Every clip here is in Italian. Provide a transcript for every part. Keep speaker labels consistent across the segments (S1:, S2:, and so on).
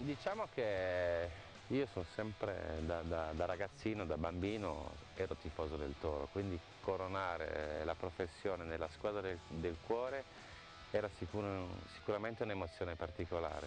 S1: Diciamo che io sono sempre, da ragazzino, da bambino, ero tifoso del Toro, quindi coronare la professione nella squadra del cuore era sicuramente un'emozione particolare.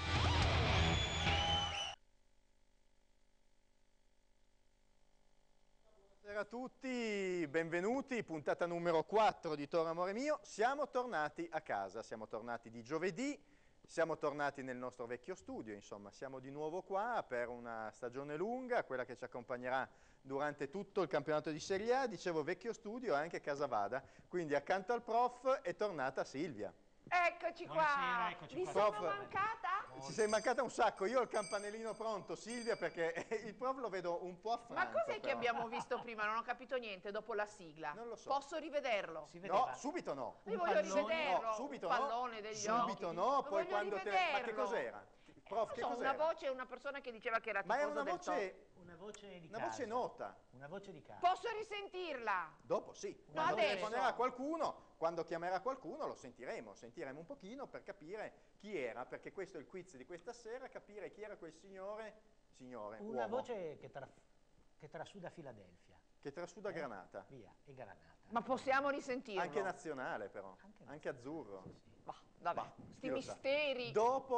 S2: Buonasera a tutti, benvenuti, puntata numero 4 di Toro Amore Mio. Siamo tornati a casa, siamo tornati di giovedì, siamo tornati nel nostro vecchio studio, insomma, siamo di nuovo qua per una stagione lunga, quella che ci accompagnerà durante tutto il campionato di Serie A. Dicevo vecchio studio e anche Casavada, quindi accanto al prof è tornata Silvia.
S3: Eccoci qua!
S4: Buonasera, eccoci
S3: Vi
S4: qua.
S3: sono
S2: Prof,
S3: mancata?
S2: ci sei mancata un sacco, io ho il campanellino pronto, Silvia, perché il prof lo vedo un po' affranto.
S3: Ma cos'è che
S2: però.
S3: abbiamo visto prima? Non ho capito niente dopo la sigla.
S2: Non lo so.
S3: Posso rivederlo?
S4: Si vedeva
S2: No, subito no.
S3: Io voglio rivederlo.
S2: No, subito
S3: un
S2: no.
S3: pallone degli
S2: Subito
S3: occhi.
S2: no,
S3: Lo
S2: poi
S3: voglio
S2: quando Ma che
S3: rivederlo.
S2: cos'era? Prof, che
S3: Non so,
S2: cos'era?
S3: una voce, una persona che diceva che era
S2: Ma è
S3: tifoso
S2: una
S3: del Toro.
S2: voce,
S4: una voce di
S2: una
S4: casa.
S2: voce nota.
S4: Una voce di casa.
S3: Posso risentirla?
S2: Dopo sì.
S3: No,
S2: Quando
S3: adesso.
S2: telefonerà qualcuno, quando chiamerà qualcuno lo sentiremo un pochino per capire chi era, perché questo è il quiz di questa sera, capire chi era quel signore,
S4: Una
S2: uomo,
S4: voce che trasuda Filadelfia.
S2: che trasuda Granata.
S4: Via, e Granata.
S3: Ma possiamo risentirlo?
S2: Anche nazionale però,
S4: Anche
S2: anche azzurro.
S4: Sì, sì.
S3: Bah, vabbè,
S2: Bah,
S3: sti
S2: chi lo sa.
S3: misteri.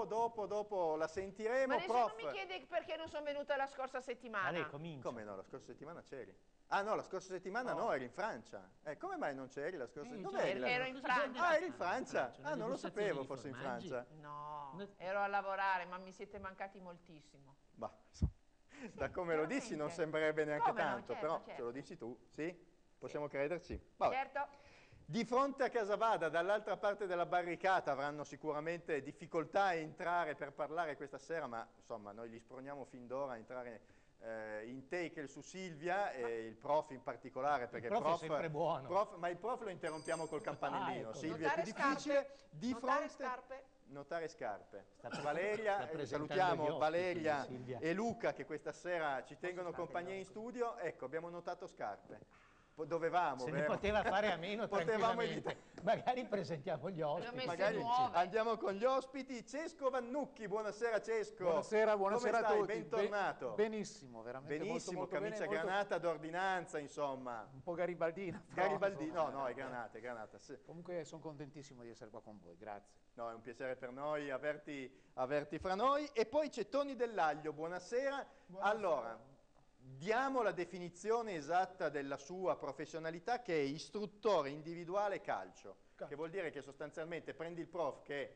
S2: Dopo la sentiremo,
S3: Ma nessuno
S2: prof.
S3: mi chiede perché non sono venuta la scorsa
S4: Ma
S3: settimana.
S4: lei comincia.
S2: Come no, la scorsa settimana c'eri. Ah no, la scorsa settimana no, eri in Francia. Come mai non c'eri la scorsa settimana? Dove eri?
S3: Ero in Francia.
S2: Ah, eri in Francia? Ah, non lo sapevo fosse in Francia.
S3: No, ero a lavorare, ma mi siete mancati moltissimo.
S2: Bah, insomma, da come lo dici non sembrerebbe neanche
S3: Come no,
S2: tanto,
S3: certo,
S2: però
S3: certo.
S2: se lo dici tu, sì? Possiamo crederci? Vabbè.
S3: Certo.
S2: Di fronte a Casavada, dall'altra parte della barricata, avranno sicuramente difficoltà a entrare per parlare questa sera, ma insomma noi li sproniamo fin d'ora a entrare in tackle su Silvia e il prof in particolare, perché
S4: Il prof è sempre buono.
S2: ma il prof lo interrompiamo col campanellino,
S4: ecco.
S2: Silvia
S3: Notare
S2: è più difficile.
S3: scarpe.
S2: Di
S3: Notare
S2: fronte...
S3: scarpe.
S2: Notare scarpe.
S4: sta
S2: Valeria,
S4: presentando gli
S2: salutiamo
S4: ospiti,
S2: Valeria
S4: Silvia.
S2: e Luca che questa sera ci tengono compagnia in studio. Ecco, abbiamo notato scarpe. Dovevamo,
S4: Se ne
S2: vero?
S4: poteva fare a meno
S2: Potevamo
S4: tranquillamente. Magari presentiamo gli ospiti.
S3: messe
S2: Magari
S3: nuove.
S2: andiamo con gli ospiti. Cesco Vannucchi, buonasera Cesco.
S5: Buonasera
S2: Come
S5: a
S2: stai?
S5: tutti.
S2: Bentornato.
S5: Benissimo, veramente
S2: Benissimo,
S5: molto
S2: camicia
S5: bene,
S2: granata d'ordinanza, insomma.
S5: un po' garibaldina. però,
S2: Garibaldino,
S5: insomma,
S2: no, è granata, sì.
S5: Comunque sono contentissimo di essere qua con voi, grazie.
S2: No, è un piacere per noi averti fra noi. E poi c'è Toni Dell'Aglio, buonasera. Allora, diamo la definizione esatta della sua professionalità, che è istruttore individuale calcio, che vuol dire che sostanzialmente prendi il prof che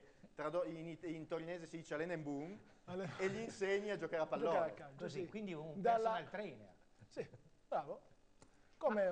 S2: in torinese si dice Alenenboom e gli insegni a giocare a pallone.
S4: Così,
S6: sì.
S4: quindi un
S6: Dalla-
S4: personal trainer.
S6: Sì, bravo. Come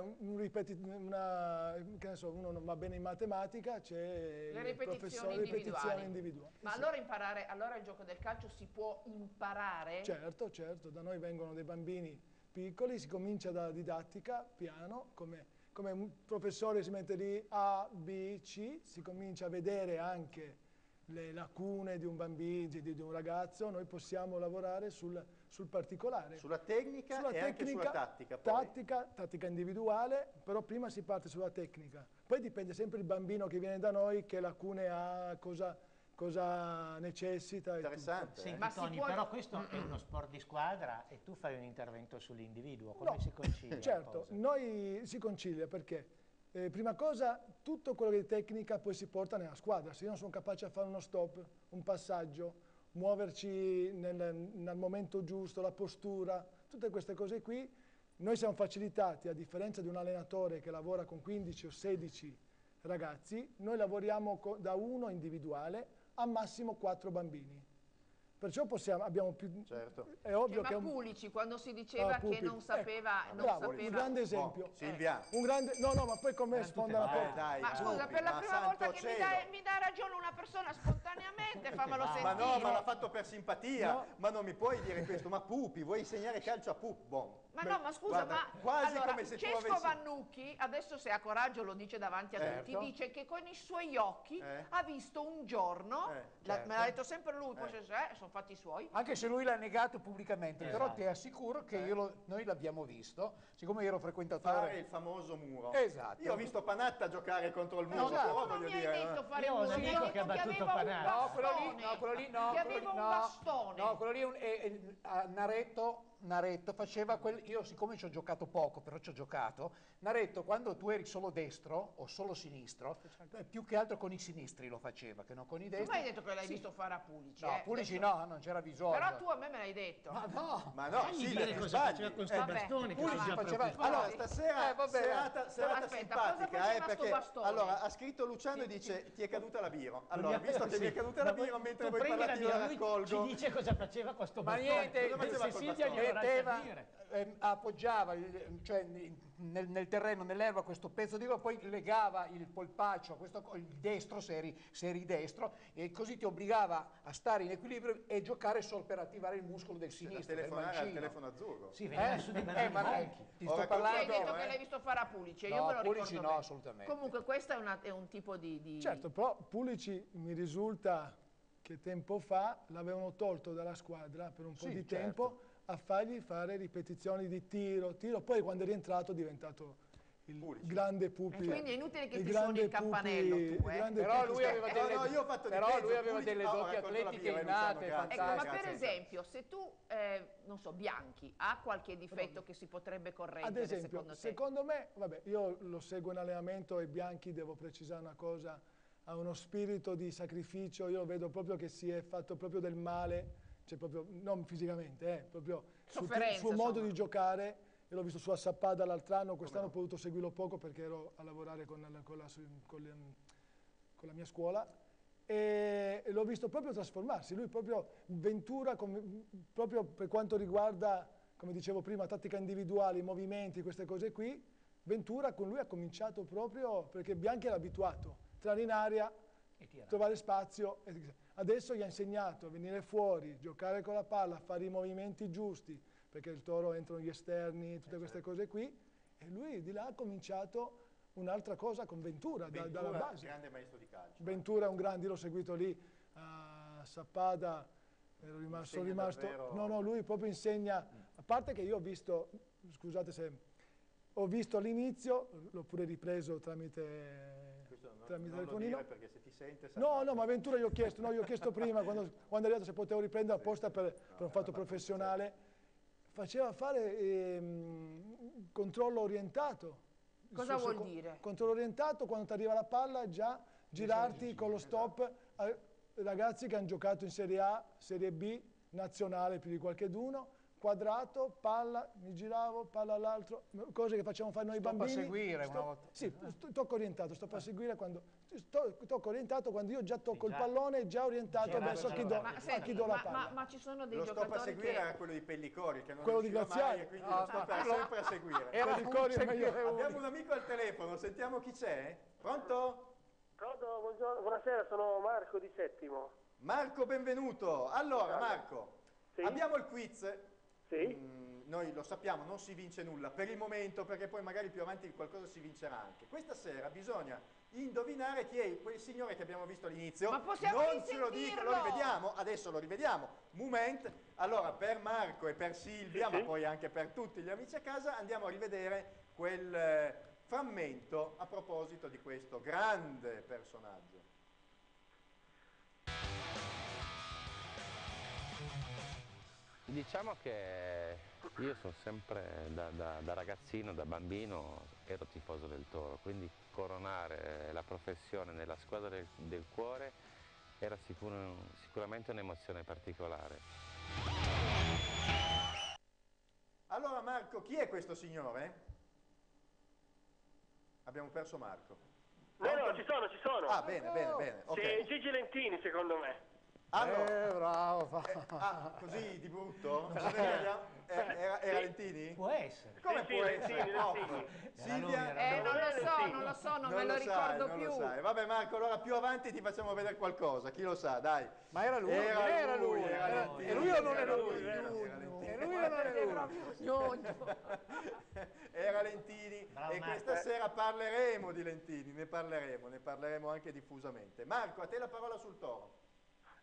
S6: che ne so, uno non va bene in matematica, c'è
S3: Le
S6: il
S3: ripetizioni
S6: ripetizioni
S3: individuali.
S6: individuali.
S3: Ma
S6: Sì.
S3: allora imparare, allora il gioco del calcio si può imparare?
S6: Certo, da noi vengono dei bambini piccoli, si comincia dalla didattica, piano, come un professore si mette lì A, B, C, si comincia a vedere anche le lacune di un bambino, di un ragazzo, noi possiamo lavorare sul particolare.
S2: Sulla tecnica e anche sulla tattica. Poi.
S6: Tattica individuale, però prima si parte sulla tecnica. Poi dipende sempre il bambino che viene da noi, che lacune ha, cosa necessita.
S2: Interessante.
S4: Senti
S3: Ma si
S4: Tony,
S3: può-
S4: però questo è uno sport di squadra e tu fai un intervento sull'individuo, come si concilia? la
S6: Certo,
S4: cosa?
S6: noi si concilia perché prima cosa tutto quello che è tecnica poi si porta nella squadra. Se io non sono capace a fare uno stop, un passaggio, muoverci nel momento giusto, la postura, tutte queste cose qui, noi siamo facilitati, a differenza di un allenatore che lavora con 15 o 16 ragazzi, noi lavoriamo da uno individuale a massimo 4 bambini. Perciò abbiamo più...
S2: Certo.
S6: È ovvio
S3: Ma
S6: che...
S3: Pulici quando si diceva che
S6: Pupi.
S3: non sapeva...
S6: Ecco,
S3: non
S6: bravo,
S3: sapeva...
S6: un grande esempio.
S2: Silvia.
S6: Un grande... No, ma poi con me sfonda la porta.
S2: Dai,
S3: Ma scusa,
S2: Pupi,
S3: per la
S2: ma
S3: prima volta
S2: santo
S3: che mi
S2: cielo.
S3: dà ragione una persona spontaneamente, fammelo
S2: Ma
S3: sentire.
S2: no, ma l'ha fatto per simpatia,
S6: No.
S2: ma non mi puoi dire questo, ma Pupi, vuoi insegnare calcio a Pupi? Boh.
S3: Ma no, ma scusa,
S2: Guarda,
S3: ma
S2: quasi
S3: allora,
S2: come se tu
S3: Cesco
S2: avessi...
S3: Vannucchi, adesso se ha coraggio lo dice davanti a tutti,
S2: Certo.
S3: dice che con i suoi occhi
S2: Eh.
S3: ha visto un giorno,
S2: Certo.
S3: me l'ha detto sempre lui, poi sono fatti suoi.
S5: Anche se lui l'ha negato pubblicamente, però
S4: Esatto.
S5: ti assicuro che noi l'abbiamo visto, siccome ero
S2: Fare
S5: frequentatore.
S2: il famoso muro.
S5: Esatto.
S2: Io ho visto Panatta giocare contro il muro,
S5: Esatto.
S2: però
S3: Tu non
S2: voglio
S3: mi
S2: dire...
S3: hai detto fare
S4: Io ho
S3: un
S4: un
S3: muro, mi hai
S4: amico
S3: detto
S4: che ha battuto
S3: aveva un
S4: Panatta.
S5: No, quello lì,
S3: bastone.
S5: no, quello lì no.
S3: Che aveva un bastone.
S5: No, quello lì Naretto faceva io siccome ci ho giocato poco, però ci ho giocato, Naretto quando tu eri solo destro o solo sinistro, più che altro con i sinistri lo faceva, che non con i
S3: Tu
S5: destri.
S3: mi hai detto che l'hai visto fare a Pulici.
S5: No, Pulici
S3: Adesso-
S5: no, non c'era bisogno.
S3: Però tu a me l'hai detto.
S5: Ma no!
S2: Ma no,
S4: Fagli
S2: sì,
S4: dire
S2: perché
S4: cosa
S2: sbagli.
S4: faceva con sto
S3: Vabbè,
S4: bastone che
S5: Pulici
S4: si già
S5: faceva-
S4: preoccupava.
S2: Allora, stasera
S5: vabbè.
S2: serata
S3: Aspetta,
S2: simpatica,
S3: cosa faceva
S2: perché
S3: sto bastone?
S2: allora ha scritto Luciano e dice ti è caduta la biro. Allora,
S4: Vogliamo-
S2: visto che
S4: sì.
S2: mi è caduta la
S4: Ma
S2: biro, mentre
S4: tu
S2: voi
S4: prendi la
S2: parlate io la
S4: birra, lui
S2: raccolgo.
S4: ci dice cosa faceva con sto
S5: Ma
S4: bastone.
S5: niente,
S2: cosa faceva
S4: se
S2: col
S4: Silvia
S2: bastone?
S4: glielo lascia
S5: metteva,
S4: dire.
S5: appoggiava cioè, nel terreno, nell'erba, questo pezzo di poi legava il polpaccio a il destro, se eri destro, e così ti obbligava a stare in equilibrio e giocare solo per attivare il muscolo del
S2: Da
S5: sinistro, del
S2: telefonare al
S5: mancino.
S2: telefono azzurro.
S4: Sì, veniva su dei banali
S5: ma
S4: bianchi.
S5: ti
S2: Ora,
S5: sto
S3: Tu
S5: parlando.
S3: hai detto
S2: eh.
S3: che l'hai visto fare a Pulici, io
S5: No,
S3: me lo
S5: Pulici
S3: ricordo
S5: no,
S3: bene.
S5: assolutamente.
S3: Comunque questo è un tipo di...
S6: Certo, però Pulici mi risulta che tempo fa l'avevano tolto dalla squadra per un po'
S5: Sì,
S6: di
S5: certo.
S6: tempo a fargli fare ripetizioni di tiro, poi quando è rientrato è diventato il
S2: Pulici.
S6: grande
S3: E
S6: Pupi.
S3: quindi è inutile che
S6: il
S3: ti suoni
S6: grande
S3: il campanello
S6: Pupi-
S3: tu,
S6: il
S3: eh.
S6: grande
S5: Però
S6: Pupi
S5: lui aveva
S2: No,
S5: delle,
S2: no, io ho fatto di
S5: però
S2: peggio,
S5: lui aveva
S2: Pulici-
S5: delle
S2: ho
S5: doti
S2: raccolto la
S5: atletiche
S2: birra,
S5: innate,
S2: Luciano, grazie.
S3: Ecco, ma
S5: fantastiche.
S3: per esempio, se tu, non so, Bianchi, ha qualche difetto che si potrebbe
S6: Ad
S3: correggere
S6: esempio,
S3: secondo te?
S6: secondo me, vabbè, io lo seguo in allenamento e Bianchi, devo precisare una cosa, ha uno spirito di sacrificio, io vedo proprio che si è fatto proprio del male, cioè proprio, non fisicamente, proprio
S3: Sofferenza,
S6: sul modo
S3: insomma.
S6: di giocare. Io l'ho visto sulla Sappada l'altro anno, quest'anno ho potuto seguirlo poco perché ero a lavorare con la mia scuola e l'ho visto proprio trasformarsi. Lui proprio Ventura, proprio per quanto riguarda, come dicevo prima, tattica individuale, i movimenti, queste cose qui, Ventura con lui ha cominciato proprio perché Bianchi era abituato, entrare in aria,
S4: E tira.
S6: trovare spazio. Adesso gli ha insegnato a venire fuori, giocare con la palla, fare i movimenti giusti, perché il Toro entrano gli esterni, tutte queste cose qui, e lui di là ha cominciato un'altra cosa con Ventura, dalla
S2: Ventura,
S6: base.
S2: grande maestro di calcio.
S6: Ventura è un grande, io l'ho seguito lì a Sappada, sono
S2: Insegna
S6: rimasto,
S2: davvero-
S6: no, lui proprio insegna, a parte che io ho visto, scusate se, ho visto all'inizio, l'ho pure ripreso tramite
S2: Non lo
S6: telefonino.
S2: dire perché se ti sente...
S6: No, ma Ventura io ho chiesto prima, quando è arrivato se potevo riprendere apposta per un fatto professionale, faceva fare controllo orientato.
S3: Cosa vuol dire?
S6: Controllo orientato, quando ti arriva la palla già girarti con lo stop, ragazzi che hanno giocato in Serie A, Serie B, nazionale più di qualcheduno, quadrato, palla, mi giravo, palla all'altro, cose che facciamo fare noi
S5: Stop a
S6: bambini.
S5: seguire una volta.
S6: Sì, tocco orientato, sto a seguire quando... Tocco orientato quando io già tocco il pallone, già orientato
S4: Girare
S6: verso chi do,
S3: Ma,
S6: a
S3: senti,
S6: chi do la palla.
S3: ma ci sono dei
S2: Lo stop a
S3: giocatori
S2: seguire
S3: che...
S2: era quello di Pellicori, che non
S6: Quello di
S2: riusciva
S6: Graziani.
S2: mai, e quindi lo stop era sempre a seguire.
S5: Era
S6: Quello di Cori è meglio.
S2: Abbiamo un amico al telefono, sentiamo chi c'è. Pronto?
S7: Pronto, buongiorno, buonasera, sono Marco di Settimo.
S2: Marco, benvenuto. Allora, Marco,
S7: Sì?
S2: abbiamo il quiz.
S7: Sì?
S2: Noi lo sappiamo, non si vince nulla per il momento, perché poi magari più avanti qualcosa si vincerà anche. Questa sera bisogna indovinare chi è quel signore che abbiamo visto all'inizio.
S3: Ma possiamo
S2: non ce lo dica, lo
S3: risentirlo?
S2: rivediamo, adesso lo rivediamo. Moment. Allora, per Marco e per Silvia,
S7: Sì,
S2: ma
S7: sì.
S2: poi anche per tutti gli amici a casa, andiamo a rivedere quel frammento a proposito di questo grande personaggio.
S1: Diciamo che io sono sempre, da ragazzino, da bambino, ero tifoso del Toro, quindi coronare la professione nella squadra del cuore era sicuramente un'emozione particolare.
S2: Allora Marco, chi è questo signore? Abbiamo perso Marco.
S7: No, ci sono.
S2: Ah, bene, bene. Ok.
S7: Sì, Gigi Lentini, secondo me.
S2: Allora,
S5: Bravo.
S2: così di brutto? Era Lentini?
S4: Può essere.
S2: Come
S7: Sì,
S2: può
S7: Lentini,
S2: essere? No.
S7: Lentini.
S2: Silvia?
S3: non lo so, non me lo ricordo
S2: non
S3: più.
S2: lo sai. Vabbè Marco, allora più avanti ti facciamo vedere qualcosa, chi lo sa, dai.
S5: Ma era lui?
S2: Era lui.
S5: E lui o non era lui?
S2: Era
S5: E lui o non era lui?
S2: Era Lentini
S4: Bravo,
S2: e
S4: Marco.
S2: questa sera parleremo di Lentini, ne parleremo anche diffusamente. Marco, a te la parola sul Toro.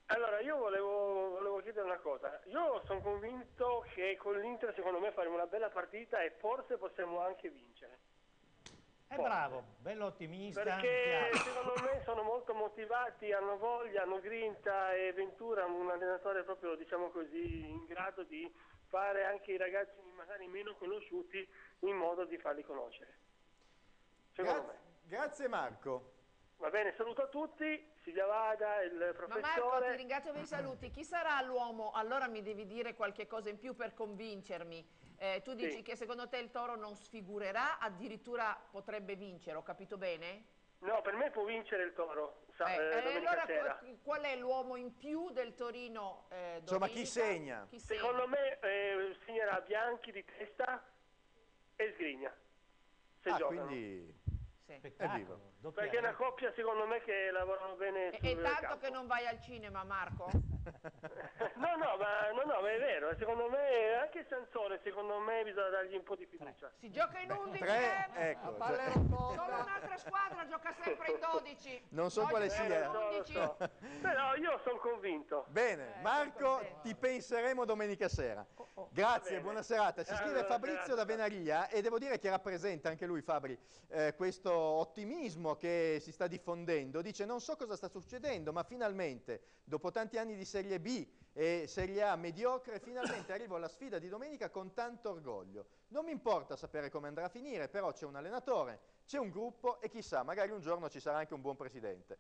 S7: Allora, io volevo chiedere una cosa. Io sono convinto che con l'Inter, secondo me, faremo una bella partita e forse possiamo anche vincere.
S4: È bravo, bello ottimista.
S7: Perché secondo me sono molto motivati, hanno voglia, hanno grinta e Ventura è un allenatore proprio, diciamo così, in grado di fare anche i ragazzi magari meno conosciuti in modo di farli conoscere. Secondo me.
S2: Grazie Marco.
S7: Va bene, saluto a tutti, Silvia Vada, il
S3: Ma
S7: professore.
S3: Marco, ti ringrazio per i saluti. Chi sarà l'uomo? Allora mi devi dire qualche cosa in più per convincermi. Tu dici
S7: Sì.
S3: che secondo te il Toro non sfigurerà, addirittura potrebbe vincere, ho capito bene?
S7: No, per me può vincere il Toro, domenica
S3: allora
S7: sera.
S3: qual è l'uomo in più del Torino domenica?
S2: Insomma, chi segna?
S3: Chi segna?
S7: Secondo me segnerà Bianchi di testa e Sgrigna, se giocano.
S2: Quindi
S3: Sì.
S4: Spettacolo, doppia
S7: Perché è una
S4: rete.
S7: coppia secondo me che lavorano bene sul
S3: E tanto
S7: campo.
S3: che non vai al cinema, Marco?
S7: No, ma è vero, secondo me anche Sansone, secondo me bisogna dargli un po' di fiducia.
S3: Si gioca in 11,
S2: ecco.
S3: Solo un'altra squadra gioca sempre in 12.
S2: Non so
S3: Oggi
S2: quale
S3: siamo
S2: sia.
S3: in 11.
S7: Lo so. Però io sono convinto.
S2: Bene,
S3: sono
S2: Marco,
S3: contenta.
S2: ti penseremo domenica sera.
S7: Va
S2: Grazie,
S7: bene.
S2: buona serata. Ci scrive
S7: Allora,
S2: Fabrizio da
S7: grazie.
S2: Venaria e devo dire che rappresenta anche lui, Fabri, questo ottimismo che si sta diffondendo. Dice: non so cosa sta succedendo, ma finalmente, dopo tanti anni di Serie B e Serie A mediocre, finalmente arrivo alla sfida di domenica con tanto orgoglio. Non mi importa sapere come andrà a finire, però c'è un allenatore, c'è un gruppo e chissà, magari un giorno ci sarà anche un buon presidente.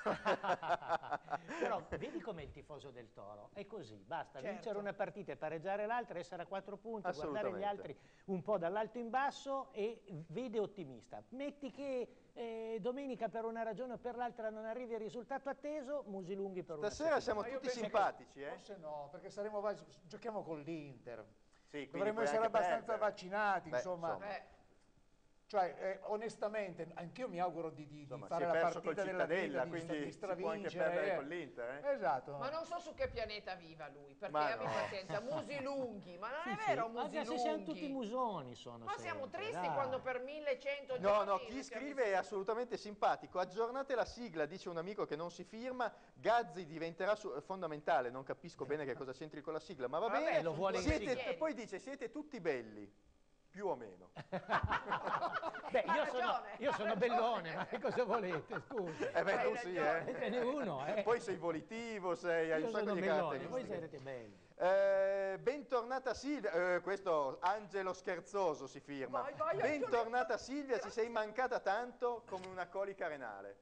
S4: Però vedi com'è il tifoso del Toro, è così, basta
S3: Certo.
S4: vincere una partita e pareggiare l'altra, essere a 4 punti, guardare gli
S2: Assolutamente.
S4: altri un po' dall'alto in basso e vede ottimista. Metti che domenica per una ragione o per l'altra non arrivi al risultato atteso, musi lunghi per una
S2: Stasera
S4: settimana.
S2: siamo
S5: io
S2: tutti
S5: penso che
S2: simpatici, eh?
S5: Forse no, perché giochiamo con l'Inter.
S2: Sì, quindi
S5: Dovremmo
S2: puoi
S5: essere
S2: anche
S5: abbastanza
S2: perdere.
S5: vaccinati,
S2: Beh,
S5: insomma. Cioè, onestamente, anch'io mi auguro di
S2: Insomma,
S5: fare
S2: si è
S5: la
S2: perso col
S5: partita della
S2: Cittadella,
S5: vita,
S2: quindi
S5: di
S2: si può anche
S5: stravincere.
S2: perdere con l'Inter, eh?
S5: Esatto.
S3: Ma non so su che pianeta viva lui, perché
S2: Ma
S3: abbi
S2: no.
S3: pazienza, musi lunghi, ma non
S4: Sì,
S3: è
S4: sì,
S3: vero
S4: ma
S3: musi
S4: adesso siamo tutti
S3: lunghi.
S4: musoni, sono
S3: Ma siamo
S4: sempre,
S3: tristi
S4: dai.
S3: quando per 1100
S2: No,
S3: giorni...
S2: no, chi scrive è assolutamente simpatico. Aggiornate la sigla, dice un amico che non si firma. Gazzi diventerà fondamentale. Non capisco bene che cosa c'entri con la sigla, ma va
S3: Vabbè,
S2: bene.
S4: lo vuole in
S2: Siete,
S3: sigla.
S2: poi dice: siete tutti belli, più o meno.
S4: Beh,
S3: Ha ragione,
S4: io
S3: ha
S4: sono
S3: ragione.
S4: bellone, ma che cosa volete, scusa?
S2: Beh,
S3: Hai
S2: tu sì,
S3: ragione.
S4: Ce n'è uno,
S2: Poi sei volitivo, hai
S4: Io
S2: un sacco
S4: sono
S2: di
S4: bellone, voi
S2: caratteristiche.
S4: sarete belli.
S2: Bentornata Silvia, questo Angelo Scherzoso si firma.
S3: Vai, vai,
S2: Bentornata Silvia, ci sei mancata tanto come una colica renale.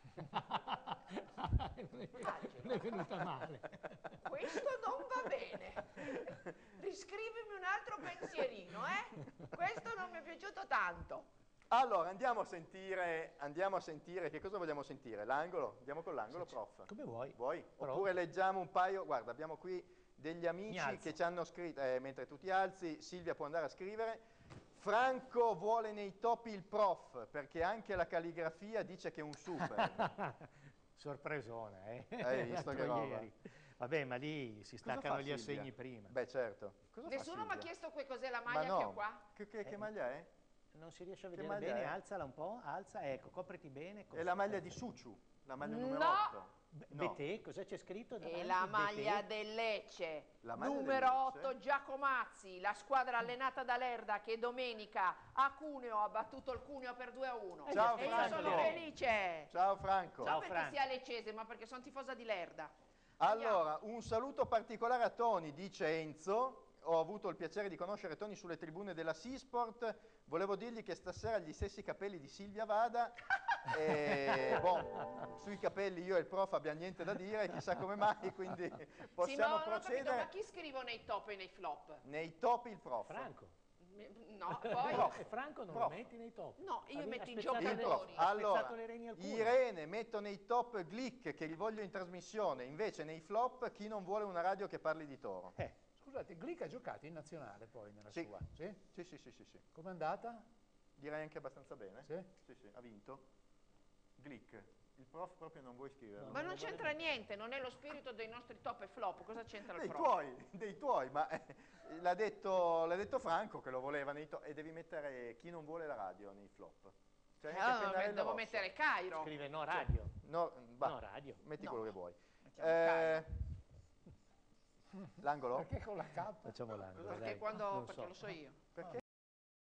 S4: Non è venuta male.
S3: Questo non va bene. Riscrivimi un altro pensierino, Questo non mi è piaciuto tanto.
S2: Allora, andiamo a sentire, che cosa vogliamo sentire? L'angolo? Andiamo con l'angolo, prof?
S4: Come vuoi.
S2: Vuoi?
S4: Però-
S2: Oppure leggiamo un paio, guarda, abbiamo qui degli
S4: Mi
S2: amici
S4: alzo.
S2: che ci hanno scritto, mentre tu ti alzi, Silvia può andare a scrivere. Franco vuole nei topi il prof, perché anche la calligrafia dice che è un super.
S4: Sorpresone,
S2: Hai visto che
S4: L'altro
S2: roba?
S4: ieri. Vabbè, ma lì si
S2: Cosa
S4: staccano
S2: fa
S4: gli
S2: Silvia?
S4: assegni prima.
S2: Beh, certo. Cosa fa
S3: Nessuno mi ha
S2: Silvia?
S3: chiesto cos'è la
S2: Ma
S3: maglia
S2: no.
S3: che ho qua.
S2: Che maglia è?
S4: Non si riesce a
S2: Che
S4: vedere
S2: maglia
S4: bene,
S2: è?
S4: alzala un po', alza, ecco, copriti bene.
S2: È la maglia di Suciu, la maglia numero
S3: No.
S2: 8. No.
S4: Bete, cosa c'è scritto davanti?
S3: E la
S4: Bete?
S3: maglia del Lecce,
S2: La maglia
S3: numero
S2: del Lecce?
S3: 8 Giacomazzi, la squadra allenata da Lerda che domenica a Cuneo ha battuto il Cuneo per 2-1.
S2: Ciao,
S3: e io
S2: Franco.
S3: sono felice.
S2: Ciao Franco.
S3: Non
S4: Ciao,
S3: perché
S4: Franco.
S3: sia leccese, ma perché sono tifosa di Lerda.
S2: Allora, un saluto particolare a Tony, dice Enzo. Ho avuto il piacere di conoscere Tony sulle tribune della Seasport. Volevo dirgli che stasera ha gli stessi capelli di Silvia Vada. E, sui capelli io e il prof abbiamo niente da dire, chissà come mai, quindi possiamo
S3: sì, ma non ho capito,
S2: procedere.
S3: ma chi scrivo nei top e nei flop?
S2: Nei topi il prof.
S4: Franco.
S3: No, poi...
S2: Prof.
S4: E Franco non
S2: Prof.
S4: lo metti nei top.
S3: No, io
S4: Ha
S3: metto i
S4: spezzato
S2: Il
S4: le-
S3: giocatori.
S2: prof.
S4: ha
S2: Allora,
S4: spezzato le reni al culo.
S2: Irene metto nei top Glick che li voglio in trasmissione, invece nei flop chi non vuole una radio che parli di Toro.
S5: Scusate, Glick ha giocato in nazionale poi nella
S2: Sì.
S5: sua? Sì?
S2: Sì.
S5: Com'è andata?
S2: Direi anche abbastanza bene.
S5: Sì?
S2: Sì, ha vinto. Glick. Il prof proprio non vuoi scriverlo.
S3: Ma non c'entra niente, non è lo spirito dei nostri top e flop. Cosa c'entra il
S2: Dei
S3: prof?
S2: tuoi, ma l'ha detto Franco che lo voleva nei top e devi mettere chi non vuole la radio nei flop. Cioè, anche
S3: Allora,
S2: Pennarello
S3: devo
S2: Rosso.
S3: mettere Cairo.
S4: Scrive no radio.
S2: No, va,
S4: No radio.
S2: metti
S3: No.
S2: quello che vuoi. L'angolo?
S5: Perché con la K?
S4: Facciamo l'angolo.
S3: Perché
S4: dai.
S3: quando,
S4: Non
S3: perché
S4: so.
S3: lo so io.
S2: Perché?